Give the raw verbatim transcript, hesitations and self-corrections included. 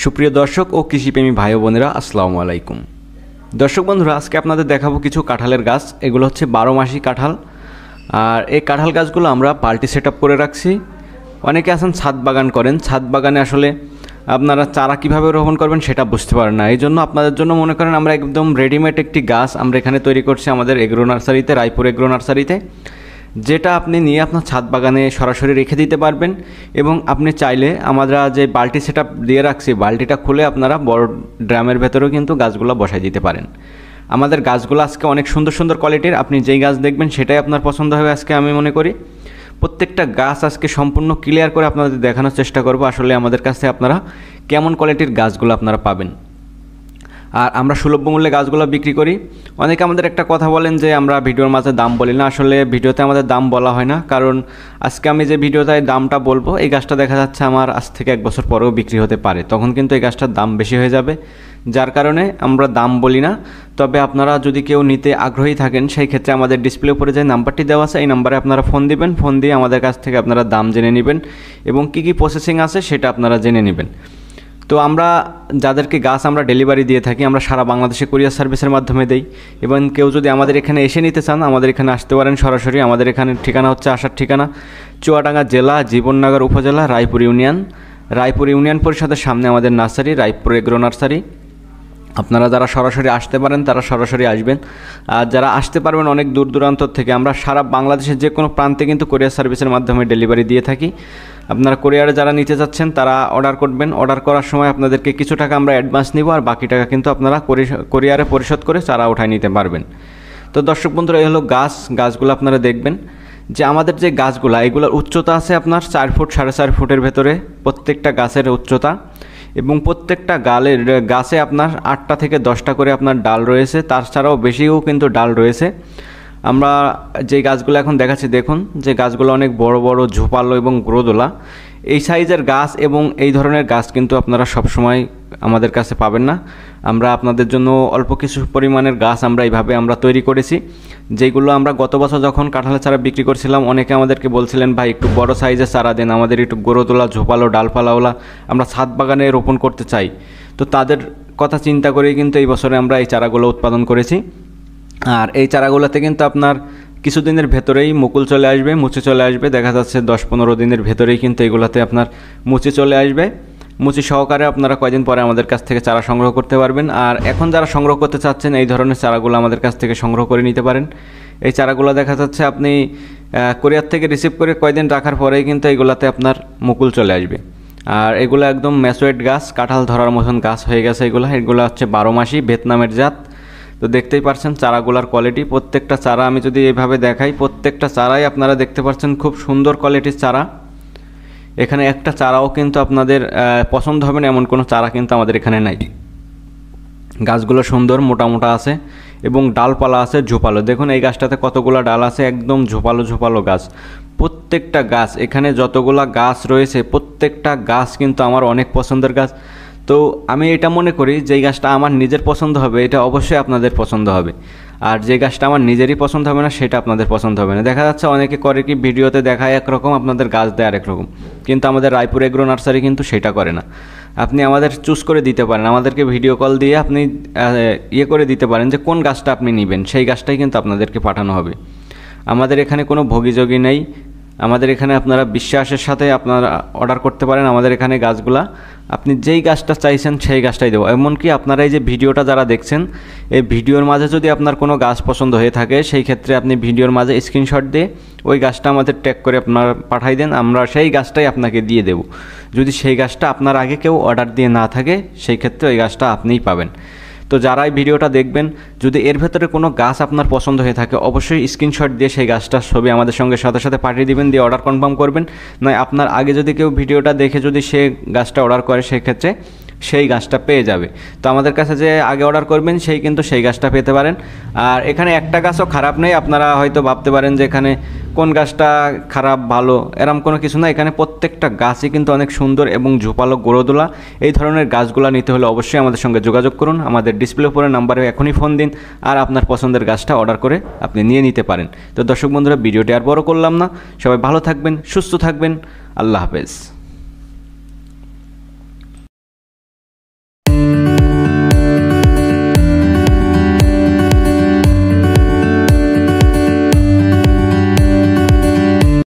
সুপ্রিয় দর্শক ও কৃষিপ্রেমী ভাই ও বোনেরা আসসালামু আলাইকুম। দর্শক বন্ধুরা, আজকে আপনাদের দেখাবো কিছু কাঁঠালের গাছ। এগুলো হচ্ছে বারো মাসি কাঁঠাল। আর এই কাঁঠাল গাছগুলো আমরা পাল্টি সেট আপ করে রাখছি। অনেকে আছেন ছাদ বাগান করেন, ছাদ বাগানে আসলে আপনারা চারা কীভাবে রোপণ করবেন সেটা বুঝতে পারেন না। এই জন্য আপনাদের জন্য মনে করেন আমরা একদম রেডিমেড একটি গাছ আমরা এখানে তৈরি করছি আমাদের এগ্রো নার্সারিতে, রায়পুর এগ্রো নার্সারিতে, যেটা আপনি নিয়ে আপনার ছাদ বাগানে সরাসরি রেখে দিতে পারবেন। এবং আপনি চাইলে আমরা যে বালতি সেট আপ দিয়ে রাখছি, বালতিটা খুলে আপনারা বড় ড্রামের ভেতরেও কিন্তু গাছগুলো বসাই দিতে পারেন। আমাদের গাছগুলো আজকে অনেক সুন্দর সুন্দর কোয়ালিটির, আপনি যেই গাছ দেখবেন সেটাই আপনার পছন্দ হবে। আজকে আমি মনে করি প্রত্যেকটা গাছ আজকে সম্পূর্ণ ক্লিয়ার করে আপনাদের দেখানোর চেষ্টা করব আসলে আমাদের কাছে আপনারা কেমন কোয়ালিটির গাছগুলো আপনারা পাবেন। আর আমরা সুলভ মূল্যে গাছগুলো বিক্রি করি। অনেকে আমাদের একটা কথা বলেন যে আমরা ভিডিওর মাঝে দাম বলি না। আসলে ভিডিওতে আমাদের দাম বলা হয় না, কারণ আজকে আমি যে ভিডিওতে দামটা বলবো এই গাছটা দেখা যাচ্ছে আমার আজ থেকে এক বছর পরেও বিক্রি হতে পারে, তখন কিন্তু এই গাছটার দাম বেশি হয়ে যাবে, যার কারণে আমরা দাম বলি না। তবে আপনারা যদি কেউ নিতে আগ্রহী থাকেন সেই ক্ষেত্রে আমাদের ডিসপ্লে উপরে যে নাম্বারটি দেওয়া আছে এই নাম্বারে আপনারা ফোন দিবেন, ফোন দিয়ে আমাদের কাছ থেকে আপনারা দাম জেনে নেবেন এবং কী কী প্রসেসিং আছে সেটা আপনারা জেনে নেবেন। তো আমরা যাদেরকে গাছ আমরা ডেলিভারি দিয়ে থাকি, আমরা সারা বাংলাদেশে কুরিয়ার সার্ভিসের মাধ্যমে দেই। এবং কেউ যদি আমাদের এখানে এসে নিতে চান আমাদের এখানে আসতে পারেন সরাসরি। আমাদের এখানে ঠিকানা হচ্ছে, আসার ঠিকানা চুয়াডাঙ্গা জেলা, জীবননগর উপজেলা, রায়পুর ইউনিয়ন। রায়পুর ইউনিয়ন পরিষদের সামনে আমাদের নার্সারি, রায়পুর এগ্রো নার্সারি। আপনারা যারা সরাসরি আসতে পারেন তারা সরাসরি আসবেন, আর যারা আসতে পারবেন অনেক দূর দূরান্ত থেকে, আমরা সারা বাংলাদেশের যে কোনো প্রান্তে কিন্তু কুরিয়ার সার্ভিসের মাধ্যমে ডেলিভারি দিয়ে থাকি। আপনারা কুরিয়ারে যারা নিতে যাচ্ছেন তারা অর্ডার করবেন। অর্ডার করার সময় আপনাদেরকে কিছু টাকা আমরা অ্যাডভান্স নিব, আর বাকি টাকা কিন্তু আপনারা কুরিয়ারে পরিশোধ করে চারা উঠায় নিতে পারবেন। তো দর্শক বন্ধুরা, এই হলো গাছ। গাছগুলো আপনারা দেখবেন যে আমাদের যে গাছগুলো এগুলোর উচ্চতা আছে আপনার চার ফুট সাড়ে চার ফুটের ভেতরে প্রত্যেকটা গাছের উচ্চতা, এবং প্রত্যেকটা গালের গাছে আপনার আটটা থেকে দশটা করে আপনার ডাল রয়েছে, তাছাড়াও বেশিও কিন্তু ডাল রয়েছে। আমরা যে গাছগুলো এখন দেখাচ্ছি দেখুন, যে গাছগুলো অনেক বড় বড় ঝোপালো এবং গ্রোদোলা। এই সাইজের গাছ এবং এই ধরনের গাছ কিন্তু আপনারা সবসময় আমাদের কাছে পাবেন না। আমরা আপনাদের জন্য অল্প কিছু পরিমাণের গাছ আমরা এইভাবে আমরা তৈরি করেছি, যেগুলো আমরা গত বছর যখন কাঁঠালের চারা বিক্রি করছিলাম অনেকে আমাদেরকে বলছিলেন ভাই একটু বড় সাইজের চারা দেন, আমাদের একটু গ্রোদোলা ঝোপালো ডালপালাওয়ালা আমরা ছাদ বাগানে রোপণ করতে চাই। তো তাদের কথা চিন্তা করেই কিন্তু এই বছরে আমরা এই চারাগুলো উৎপাদন করেছি। আর এই চারাগুলোতে কিন্তু আপনার কিছুদিনের ভেতরেই মুকুল চলে আসবে, মুচি চলে আসবে। দেখা যাচ্ছে দশ পনেরো দিনের ভেতরেই কিন্তু এগুলোতে আপনার মুচি চলে আসবে। মুচি সহকারে আপনারা কয়দিন পরে আমাদের কাছ থেকে চারা সংগ্রহ করতে পারবেন। আর এখন যারা সংগ্রহ করতে চাচ্ছেন এই ধরনের চারাগুলো আমাদের কাছ থেকে সংগ্রহ করে নিতে পারেন। এই চারাগুলো দেখা যাচ্ছে আপনি কোরিয়ার থেকে রিসিভ করে কয়দিন রাখার পরেই কিন্তু এগুলাতে আপনার মুকুল চলে আসবে। আর এগুলো একদম ম্যাচুয়েড গাছ, কাঁঠাল ধরার মতন গাছ হয়ে গেছে এগুলো। এগুলো হচ্ছে বারো মাসি ভিয়েতনামের জাত। তো দেখতেই পাচ্ছেন চারাগুলার কোয়ালিটি, প্রত্যেকটা চারা আমি যদি এইভাবে দেখাই প্রত্যেকটা চারাই আপনারা দেখতে পাচ্ছেন খুব সুন্দর কোয়ালিটির চারা। এখানে একটা চারাও কিন্তু আপনাদের পছন্দ হবে না এমন কোনো চারা কিন্তু আমাদের এখানে নাই। গাছগুলো সুন্দর মোটা মোটা আছে এবং ডালপালা আছে ঝোপালো। দেখুন এই গাছটাতে কতগুলো ডাল আছে, একদম ঝোপালো ঝোপালো গাছ। প্রত্যেকটা গাছ এখানে যতগুলা গাছ রয়েছে প্রত্যেকটা গাছ কিন্তু আমার অনেক পছন্দের গাছ। তো আমি এটা মনে করি যে গাছটা আমার নিজের পছন্দ হবে এটা অবশ্যই আপনাদের পছন্দ হবে, আর যে গাছটা আমার নিজেরই পছন্দ হবে না সেটা আপনাদের পছন্দ হবে না। দেখা যাচ্ছে অনেকে করে কি ভিডিওতে দেখায় একরকম, আপনাদের গাছ দেয় আরেক রকম, কিন্তু আমাদের রায়পুর এগ্রো নার্সারি কিন্তু সেটা করে না। আপনি আমাদের চুজ করে দিতে পারেন, আমাদেরকে ভিডিও কল দিয়ে আপনি ইয়ে করে দিতে পারেন যে কোন গাছটা আপনি নেবেন, সেই গাছটাই কিন্তু আপনাদেরকে পাঠানো হবে। আমাদের এখানে কোনো ভোগীযোগী নেই। আমাদের এখানে আপনারা বিশ্বাসের সাথে আপনারা অর্ডার করতে পারেন। আমাদের এখানে গাছগুলা আপনি যেই গাছটা চাইছেন সেই গাছটাই দেবো। এমনকি আপনারা এই যে ভিডিওটা যারা দেখছেন এই ভিডিওর মাঝে যদি আপনার কোনো গাছ পছন্দ হয়ে থাকে সেই ক্ষেত্রে আপনি ভিডিওর মাঝে স্ক্রিনশট দিয়ে ওই গাছটা আমাদের ট্যাগ করে আপনারা পাঠাই দেন, আমরা সেই গাছটাই আপনাকে দিয়ে দেব। যদি সেই গাছটা আপনার আগে কেউ অর্ডার দিয়ে না থাকে সেই ক্ষেত্রে ওই গাছটা আপনিই পাবেন। তো যারা এই ভিডিওটা দেখবেন যদি এর ভেতরে কোনো গাছ আপনার পছন্দ হয়ে থাকে অবশ্যই স্ক্রিনশট দিয়ে সেই গাছটার ছবি আমাদের সঙ্গে সাথে সাথে পাঠিয়ে দিবেন, দিয়ে অর্ডার কনফার্ম করবেন। নয় আপনার আগে যদি কেউ ভিডিওটা দেখে যদি সে গাছটা অর্ডার করে সেক্ষেত্রে সেই গাছটা পেয়ে যাবে। তো আমাদের কাছে যে আগে অর্ডার করবেন সেই কিন্তু সেই গাছটা পেতে পারেন। আর এখানে একটা গাছও খারাপ নেই। আপনারা হয়তো ভাবতে পারেন যে এখানে কোন গাছটা খারাপ ভালো, এরকম কোনো কিছু না। এখানে প্রত্যেকটা গাছই কিন্তু অনেক সুন্দর এবং ঝোপালো গোড়োদোলা। এই ধরনের গাছগুলো নিতে হলে অবশ্যই আমাদের সঙ্গে যোগাযোগ করুন। আমাদের ডিসপ্লে উপরে নাম্বারে এখনই ফোন দিন আর আপনার পছন্দের গাছটা অর্ডার করে আপনি নিয়ে নিতে পারেন। তো দর্শক বন্ধুরা, ভিডিওটি আর বড় করলাম না, সবাই ভালো থাকবেন, সুস্থ থাকবেন, আল্লাহ হাফেজ।